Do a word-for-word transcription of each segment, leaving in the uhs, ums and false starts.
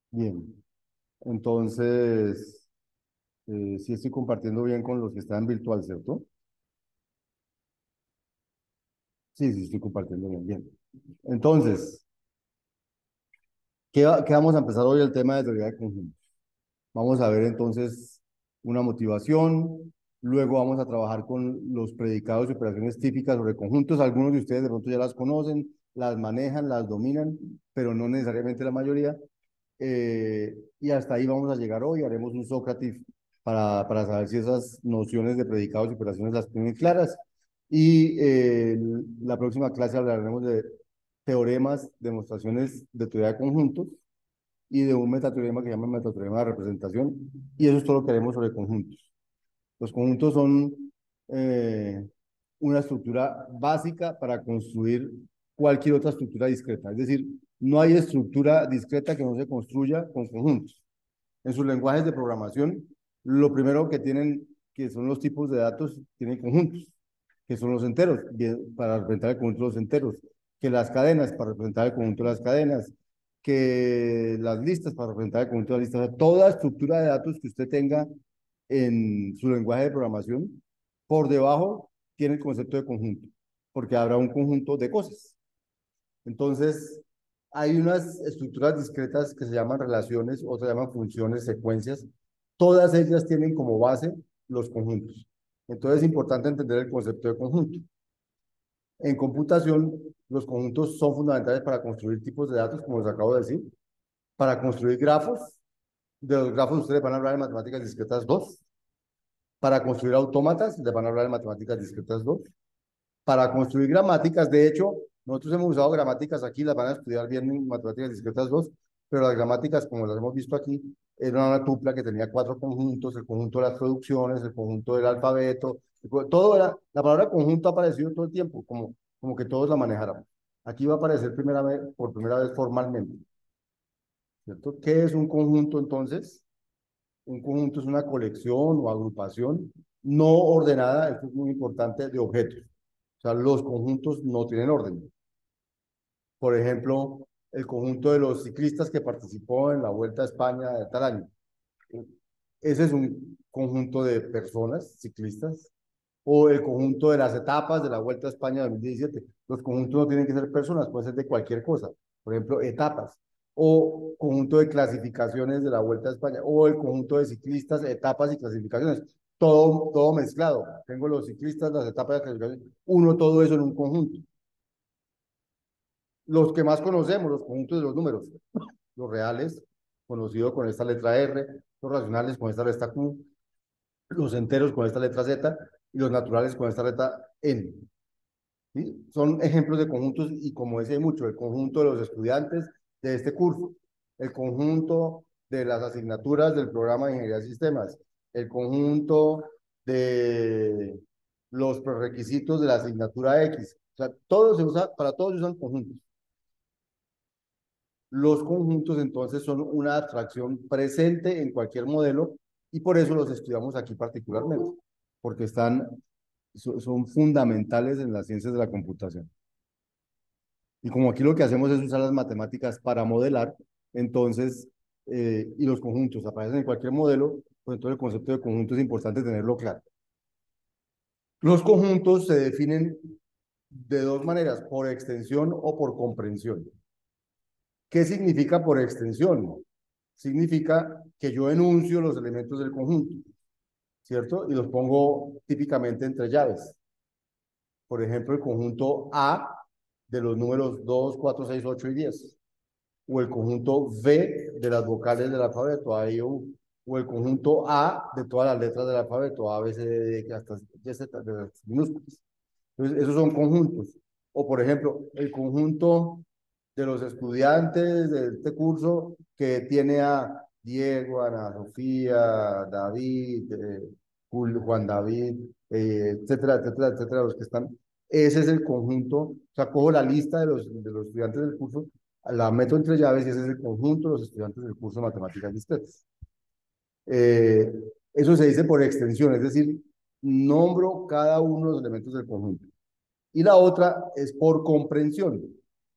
Bien. Entonces, eh, sí estoy compartiendo bien con los que están virtual, ¿cierto? Sí, sí, estoy compartiendo bien, bien. Entonces, ¿qué, va- qué vamos a empezar hoy? El tema de teoría de conjuntos. Vamos a ver entonces una motivación, luego vamos a trabajar con los predicados y operaciones típicas sobre conjuntos. Algunos de ustedes de pronto ya las conocen, las manejan, las dominan, pero no necesariamente la mayoría. Eh, y hasta ahí vamos a llegar hoy. Haremos un Sócrates para, para saber si esas nociones de predicados y operaciones las tienen claras. Y eh, la próxima clase hablaremos de teoremas, demostraciones de teoría de conjuntos y de un metateorema que se llama metateorema de representación. Y eso es todo lo que haremos sobre conjuntos. Los conjuntos son eh, una estructura básica para construir cualquier otra estructura discreta. Es decir, no hay estructura discreta que no se construya con conjuntos. En sus lenguajes de programación, lo primero que tienen, que son los tipos de datos, tienen conjuntos, que son los enteros, bien, para representar el conjunto de los enteros, que las cadenas, para representar el conjunto de las cadenas, que las listas, para representar el conjunto de las listas. O sea, toda estructura de datos que usted tenga en su lenguaje de programación, por debajo tiene el concepto de conjunto, porque habrá un conjunto de cosas. Entonces, hay unas estructuras discretas que se llaman relaciones, otras se llaman funciones, secuencias. Todas ellas tienen como base los conjuntos. Entonces, es importante entender el concepto de conjunto. En computación, los conjuntos son fundamentales para construir tipos de datos, como les acabo de decir, para construir grafos. De los grafos ustedes van a hablar de matemáticas discretas dos. Para construir autómatas, les van a hablar de matemáticas discretas dos. Para construir gramáticas, de hecho, nosotros hemos usado gramáticas aquí, las van a estudiar bien en matemáticas discretas dos, pero las gramáticas, como las hemos visto aquí, era una tupla que tenía cuatro conjuntos, el conjunto de las producciones, el conjunto del alfabeto, todo era, la palabra conjunto ha aparecido todo el tiempo, como, como que todos la manejáramos. Aquí va a aparecer primera vez, por primera vez formalmente, ¿cierto? ¿Qué es un conjunto entonces? Un conjunto es una colección o agrupación no ordenada, esto es muy importante, de objetos. O sea, los conjuntos no tienen orden. Por ejemplo, el conjunto de los ciclistas que participó en la Vuelta a España de tal año. Ese es un conjunto de personas, ciclistas, o el conjunto de las etapas de la Vuelta a España de dos mil diecisiete. Los conjuntos no tienen que ser personas, pueden ser de cualquier cosa. Por ejemplo, etapas, o conjunto de clasificaciones de la Vuelta a España, o el conjunto de ciclistas, etapas y clasificaciones. Todo, todo mezclado. Tengo los ciclistas, las etapas de clasificación, uno, todo eso en un conjunto. Los que más conocemos, los conjuntos de los números, los reales, conocidos con esta letra R, los racionales con esta letra Q, los enteros con esta letra Z y los naturales con esta letra N. ¿Sí? Son ejemplos de conjuntos y como decía mucho, el conjunto de los estudiantes de este curso, el conjunto de las asignaturas del programa de Ingeniería de Sistemas, el conjunto de los prerequisitos de la asignatura X. O sea, todo se usa, para todos se usan conjuntos. Los conjuntos entonces son una abstracción presente en cualquier modelo y por eso los estudiamos aquí particularmente, porque están, son fundamentales en las ciencias de la computación. Y como aquí lo que hacemos es usar las matemáticas para modelar, entonces, eh, y los conjuntos aparecen en cualquier modelo, pues entonces el concepto de conjunto es importante tenerlo claro. Los conjuntos se definen de dos maneras, por extensión o por comprensión. ¿Qué significa por extensión? Significa que yo enuncio los elementos del conjunto, ¿cierto? Y los pongo típicamente entre llaves. Por ejemplo, el conjunto A de los números dos, cuatro, seis, ocho y diez. O el conjunto V de las vocales del alfabeto, A, I, O, U. O el conjunto A de todas las letras del alfabeto, A, B, C, D, E, hasta Z, de las minúsculas. Entonces, esos son conjuntos. O, por ejemplo, el conjunto de los estudiantes de este curso que tiene a Diego, Ana Sofía, David, eh, Juan David, eh, etcétera, etcétera, etcétera, los que están. Ese es el conjunto. O sea, cojo la lista de los, de los estudiantes del curso, la meto entre llaves y ese es el conjunto de los estudiantes del curso de Matemáticas Discretas. Eh, Eso se dice por extensión, es decir, nombro cada uno de los elementos del conjunto. Y la otra es por comprensión.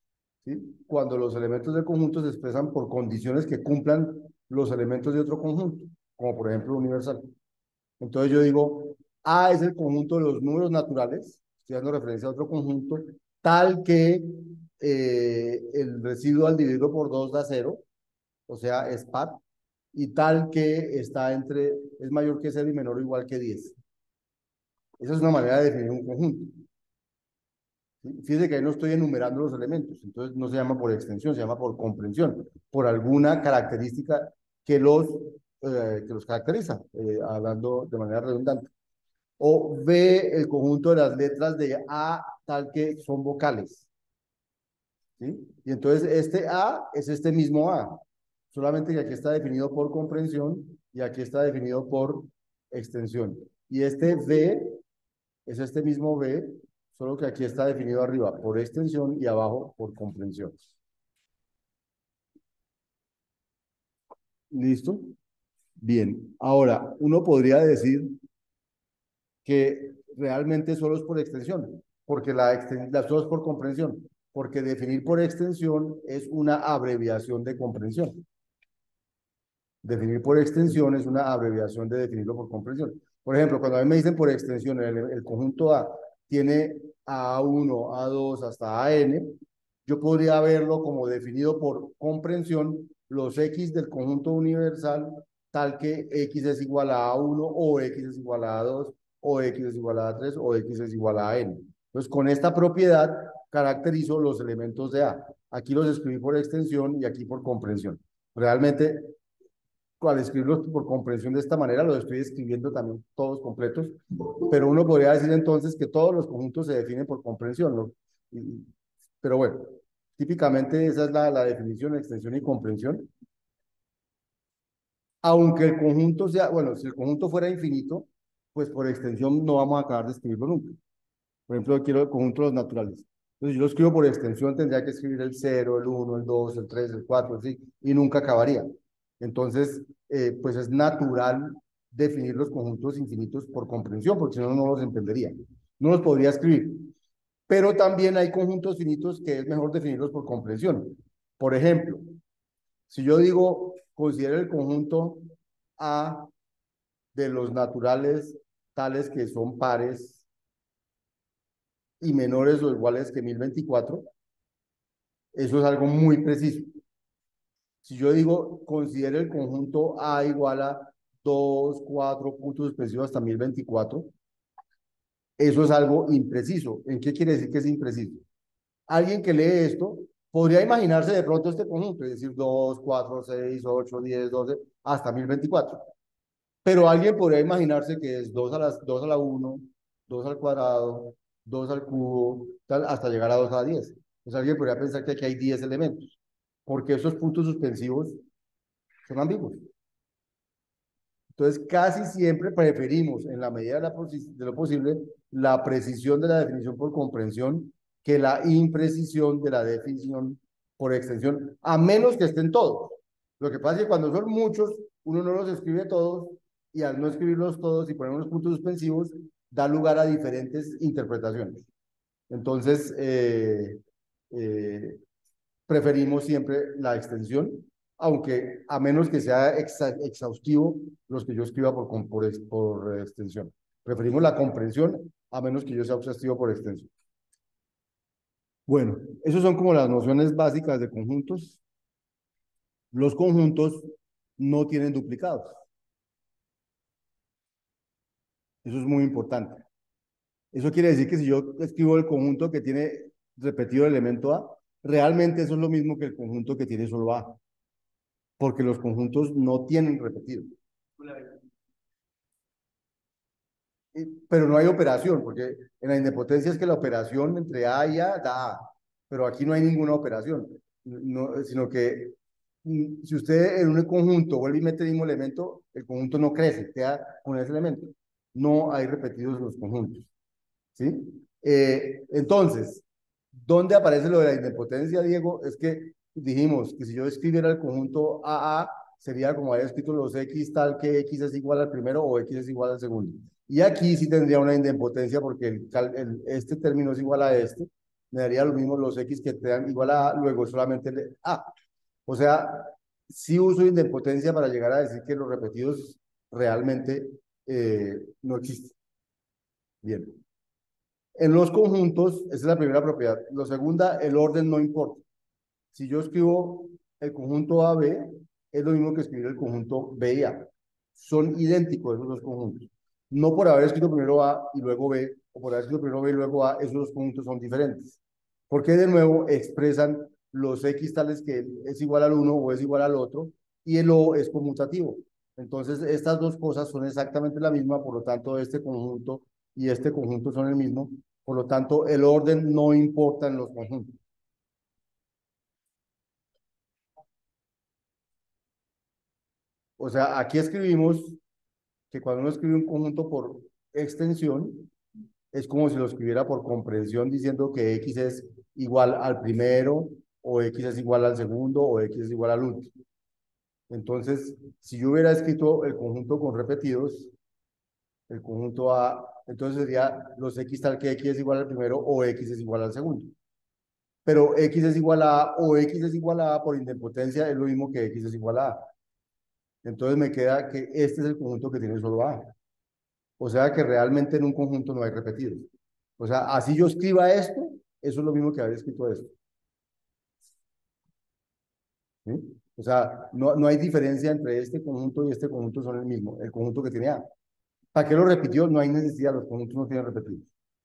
¿sí? Cuando los elementos del conjunto se expresan por condiciones que cumplan los elementos de otro conjunto, como por ejemplo universal. Entonces yo digo, A es el conjunto de los números naturales, estoy dando referencia a otro conjunto, tal que eh, el residuo al dividirlo por dos da cero, o sea, es par, y tal que está entre, es mayor que cero y menor o igual que diez. Esa es una manera de definir un conjunto. ¿Sí? Fíjese que ahí no estoy enumerando los elementos, entonces no se llama por extensión, se llama por comprensión, por alguna característica que los, eh, que los caracteriza, eh, hablando de manera redundante. O ve el conjunto de las letras de A tal que son vocales. ¿Sí? Y entonces este A es este mismo A, solamente que aquí está definido por comprensión y aquí está definido por extensión. Y este V es este mismo V, solo que aquí está definido arriba por extensión y abajo por comprensión. ¿Listo? Bien. Ahora, uno podría decir que realmente solo es por extensión, porque la, exten la solo es por comprensión, porque definir por extensión es una abreviación de comprensión. Definir por extensión es una abreviación de definirlo por comprensión. Por ejemplo, cuando a mí me dicen por extensión, el, el conjunto A tiene a uno, a dos hasta a n, yo podría verlo como definido por comprensión los X del conjunto universal, tal que X es igual a a uno, o X es igual a a dos, o X es igual a a tres, o X es igual a n. Entonces, con esta propiedad caracterizo los elementos de A. Aquí los escribí por extensión y aquí por comprensión. Realmente, al escribirlos por comprensión de esta manera, los estoy escribiendo también todos completos, pero uno podría decir entonces que todos los conjuntos se definen por comprensión, ¿no? Y, pero bueno, típicamente esa es la, la definición, extensión y comprensión. Aunque el conjunto sea, bueno, si el conjunto fuera infinito, pues por extensión no vamos a acabar de escribirlo nunca. Por ejemplo, yo quiero el conjunto de los naturales. Entonces, yo lo escribo por extensión, tendría que escribir el cero, el uno, el dos, el tres, el cuatro, así, y nunca acabaría. Entonces, eh, pues es natural definir los conjuntos infinitos por comprensión, porque si no, no los entendería. No los podría escribir. Pero también hay conjuntos finitos que es mejor definirlos por comprensión. Por ejemplo, si yo digo, considero el conjunto A de los naturales tales que son pares y menores o iguales que mil veinticuatro, eso es algo muy preciso. Si yo digo, considero el conjunto A igual a dos, cuatro puntos suspensivos hasta mil veinticuatro, eso es algo impreciso. ¿En qué quiere decir que es impreciso? Alguien que lee esto podría imaginarse de pronto este conjunto, es decir, dos, cuatro, seis, ocho, diez, doce, hasta mil veinticuatro. Pero alguien podría imaginarse que es dos a, las, dos a la uno, dos al cuadrado, dos al cubo, tal, hasta llegar a dos a la diez. Entonces alguien podría pensar que aquí hay diez elementos, porque esos puntos suspensivos son ambiguos. Entonces casi siempre preferimos, en la medida de, la, de lo posible, la precisión de la definición por comprensión que la imprecisión de la definición por extensión, a menos que estén todos. Lo que pasa es que cuando son muchos, uno no los escribe todos y al no escribirlos todos y poner unos puntos suspensivos, da lugar a diferentes interpretaciones. Entonces, eh, eh, preferimos siempre la extensión, aunque a menos que sea exa exhaustivo los que yo escriba por, por, por extensión. Preferimos la comprensión a menos que yo sea exhaustivo por extensión. Bueno, esos son como las nociones básicas de conjuntos. Los conjuntos no tienen duplicados. Eso es muy importante. Eso quiere decir que si yo escribo el conjunto que tiene repetido el elemento A, realmente eso es lo mismo que el conjunto que tiene solo A, porque los conjuntos no tienen repetido. Pero no hay operación, porque en la independencia es que la operación entre A y A da A, pero aquí no hay ninguna operación, no, sino que mm, si usted en un conjunto vuelve y mete el mismo elemento, el conjunto no crece, queda con ese elemento. No hay repetidos en los conjuntos. ¿Sí? Eh, entonces, ¿dónde aparece lo de la idempotencia, Diego? Es que dijimos que si yo escribiera el conjunto A A, sería como había escrito los X, tal que X es igual al primero o X es igual al segundo. Y aquí sí tendría una idempotencia porque el, el, este término es igual a este, me daría lo mismo los X que te dan igual a A, luego solamente el A. O sea, sí uso idempotencia para llegar a decir que los repetidos realmente eh, no existen. Bien. En los conjuntos, esa es la primera propiedad. La segunda, el orden no importa. Si yo escribo el conjunto A B, es lo mismo que escribir el conjunto B y A. Son idénticos esos dos conjuntos. No por haber escrito primero A y luego B, o por haber escrito primero B y luego A, esos dos conjuntos son diferentes. Porque de nuevo expresan los X tales que es igual al uno o es igual al otro, y el O es conmutativo. Entonces, estas dos cosas son exactamente la misma, por lo tanto, este conjunto y este conjunto son el mismo. Por lo tanto, el orden no importa en los conjuntos. O sea, aquí escribimos que cuando uno escribe un conjunto por extensión, es como si lo escribiera por comprensión diciendo que X es igual al primero, o X es igual al segundo, o X es igual al último. Entonces, si yo hubiera escrito el conjunto con repetidos, el conjunto A, entonces sería los X tal que X es igual al primero o X es igual al segundo. Pero X es igual a A o X es igual a A por idempotencia es lo mismo que X es igual a A. Entonces me queda que este es el conjunto que tiene solo A. O sea que realmente en un conjunto no hay repetidos. O sea, así yo escriba esto, eso es lo mismo que haber escrito esto. ¿Sí? O sea, no, no hay diferencia entre este conjunto y este conjunto, son el mismo, el conjunto que tiene A. ¿Para qué lo repitió? No hay necesidad, los conjuntos no tienen repetidos.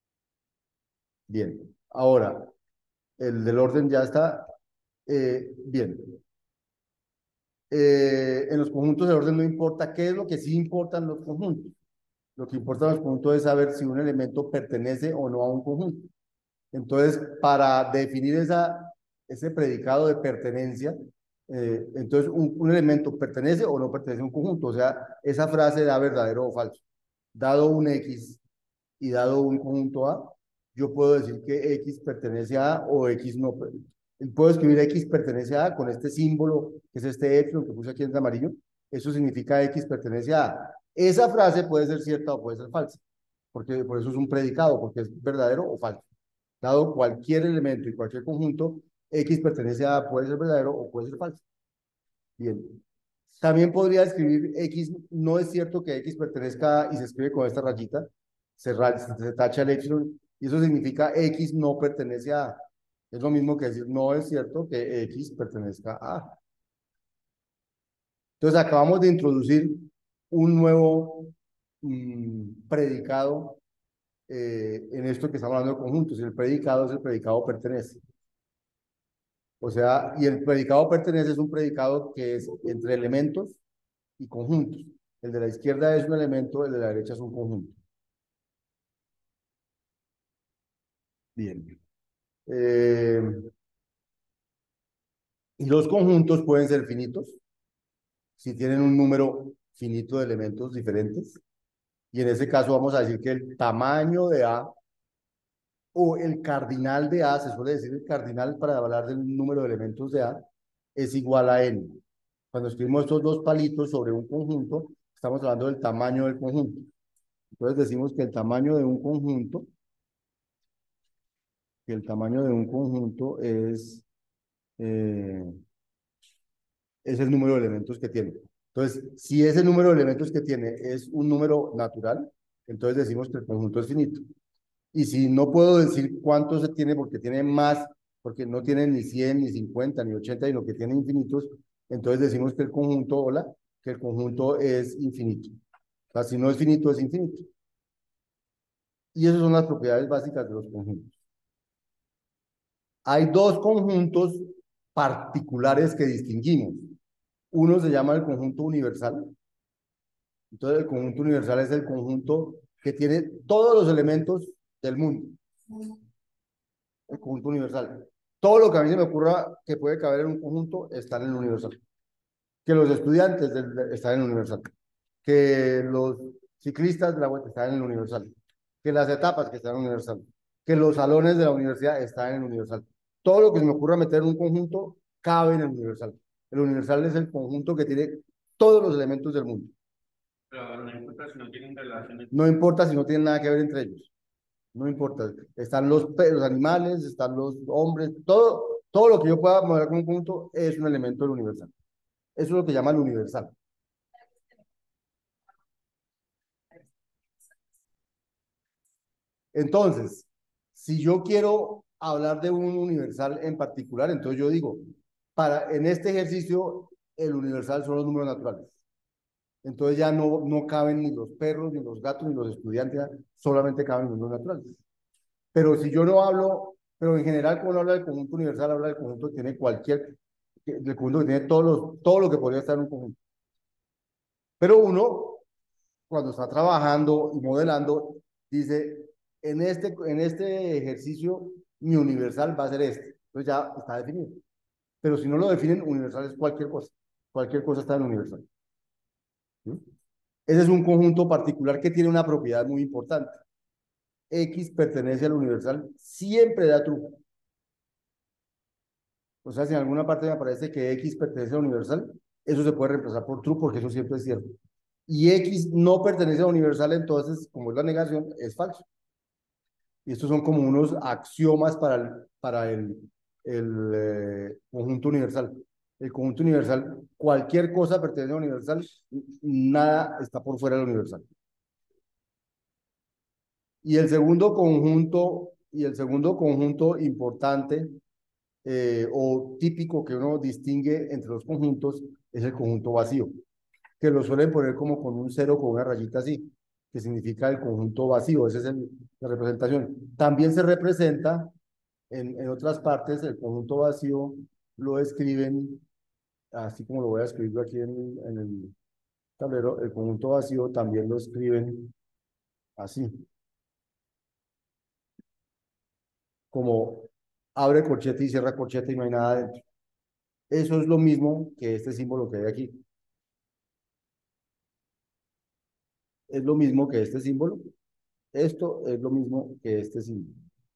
Bien, ahora, el del orden ya está. Eh, bien, eh, en los conjuntos el orden no importa. ¿Qué es lo que sí importa en los conjuntos? Lo que importa en los conjuntos es saber si un elemento pertenece o no a un conjunto. Entonces, para definir esa, ese predicado de pertenencia, eh, entonces un, un elemento pertenece o no pertenece a un conjunto. O sea, esa frase da verdadero o falso. Dado un X y dado un conjunto A, yo puedo decir que X pertenece a A o X no. Puedo escribir X pertenece a A con este símbolo, que es este epsilon que puse aquí en amarillo. Eso significa X pertenece a A. Esa frase puede ser cierta o puede ser falsa, porque por eso es un predicado, porque es verdadero o falso. Dado cualquier elemento y cualquier conjunto, X pertenece a A, puede ser verdadero o puede ser falso. Bien. También podría escribir X, no es cierto que X pertenezca a A y se escribe con esta rayita, se, se tacha el epsilon, y eso significa X no pertenece a A. Es lo mismo que decir, no es cierto que X pertenezca a A. Entonces acabamos de introducir un nuevo mmm, predicado eh, en esto que estamos hablando de conjuntos. El predicado es el predicado pertenece. O sea, y el predicado pertenece es un predicado que es entre elementos y conjuntos. El de la izquierda es un elemento, el de la derecha es un conjunto. Bien. Eh, y los conjuntos pueden ser finitos si tienen un número finito de elementos diferentes. Y en ese caso vamos a decir que el tamaño de A o el cardinal de A, se suele decir el cardinal para hablar del número de elementos de A, es igual a N. Cuando escribimos estos dos palitos sobre un conjunto, estamos hablando del tamaño del conjunto. Entonces decimos que el tamaño de un conjunto, que el tamaño de un conjunto es, eh, es el número de elementos que tiene. Entonces, si ese número de elementos que tiene es un número natural, entonces decimos que el conjunto es finito. Y si no puedo decir cuánto se tiene porque tiene más, porque no tiene ni cien, ni cincuenta, ni ochenta, y lo que tiene infinitos, entonces decimos que el conjunto, hola, que el conjunto es infinito. O sea, si no es finito, es infinito. Y esas son las propiedades básicas de los conjuntos. Hay dos conjuntos particulares que distinguimos. Uno se llama el conjunto universal. Entonces, el conjunto universal es el conjunto que tiene todos los elementos del mundo. El conjunto universal. Todo lo que a mí se me ocurra que puede caber en un conjunto está en el universal. Que los estudiantes del, de, están en el universal. Que los ciclistas de la vuelta están en el universal. Que las etapas que están en el universal. Que los salones de la universidad están en el universal. Todo lo que se me ocurra meter en un conjunto cabe en el universal. El universal es el conjunto que tiene todos los elementos del mundo. Pero no importa si no tienen relaciones. No importa si no tienen nada que ver entre ellos. no importa. Están los, pe- los animales, están los hombres, todo, todo lo que yo pueda mover como un conjunto es un elemento del universal. Eso es lo que llama el universal. Entonces, si yo quiero hablar de un universal en particular, entonces yo digo, para, en este ejercicio, el universal son los números naturales. Entonces ya no, no caben ni los perros, ni los gatos, ni los estudiantes, solamente caben los números naturales. Pero si yo no hablo, pero en general, cuando uno habla del conjunto universal, habla del conjunto que tiene cualquier, del conjunto que tiene todos los, todo lo que podría estar en un conjunto. Pero uno, cuando está trabajando y modelando, dice, en este, en este ejercicio, mi universal va a ser este. Entonces ya está definido. Pero si no lo definen, universal es cualquier cosa. Cualquier cosa está en universal. ¿Sí? Ese es un conjunto particular que tiene una propiedad muy importante. X pertenece al universal, siempre da true. O sea, si en alguna parte me aparece que X pertenece al universal, eso se puede reemplazar por true porque eso siempre es cierto. Y X no pertenece al universal, entonces, como es la negación, es falso. Y estos son como unos axiomas para el, para el, el eh, conjunto universal. El conjunto universal, cualquier cosa pertenece al universal, nada está por fuera del universal. Y el segundo conjunto, y el segundo conjunto importante eh, o típico que uno distingue entre los conjuntos es el conjunto vacío, que lo suelen poner como con un cero, con una rayita así, que significa el conjunto vacío, esa es el, la representación. También se representa en, en otras partes, el conjunto vacío lo escriben, así como lo voy a escribir aquí en, en el tablero, el conjunto vacío también lo escriben así, como abre corchete y cierra corchete y no hay nada dentro. Eso es lo mismo que este símbolo que hay aquí. Es lo mismo que este símbolo. Esto es lo mismo que este símbolo.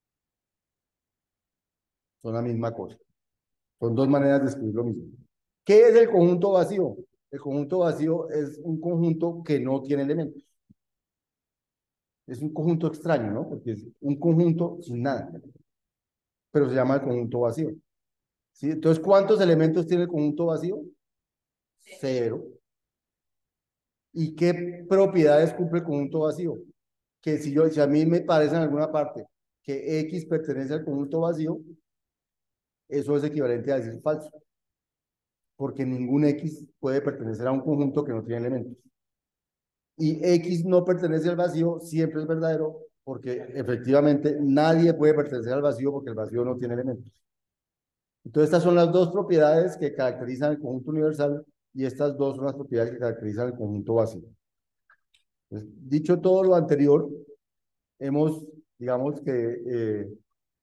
Son la misma cosa. Son dos maneras de escribir lo mismo. ¿Qué es el conjunto vacío? El conjunto vacío es un conjunto que no tiene elementos. Es un conjunto extraño, ¿no? Porque es un conjunto sin nada, pero se llama el conjunto vacío. ¿Sí? Entonces, ¿cuántos elementos tiene el conjunto vacío? Cero. ¿Y qué propiedades cumple el conjunto vacío? Que si, yo, si a mí me parece en alguna parte que X pertenece al conjunto vacío, eso es equivalente a decir falso, porque ningún X puede pertenecer a un conjunto que no tiene elementos. Y X no pertenece al vacío, siempre es verdadero, porque efectivamente nadie puede pertenecer al vacío porque el vacío no tiene elementos. Entonces, estas son las dos propiedades que caracterizan el conjunto universal y estas dos son las propiedades que caracterizan el conjunto vacío. Entonces, dicho todo lo anterior, hemos, digamos que, eh,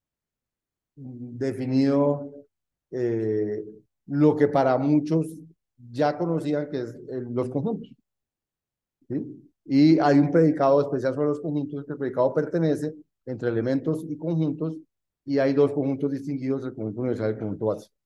definido eh, lo que para muchos ya conocían que es eh, los conjuntos. ¿Sí? Y hay un predicado especial sobre los conjuntos, que el predicado pertenece entre elementos y conjuntos, y hay dos conjuntos distinguidos, el conjunto universal y el conjunto básico.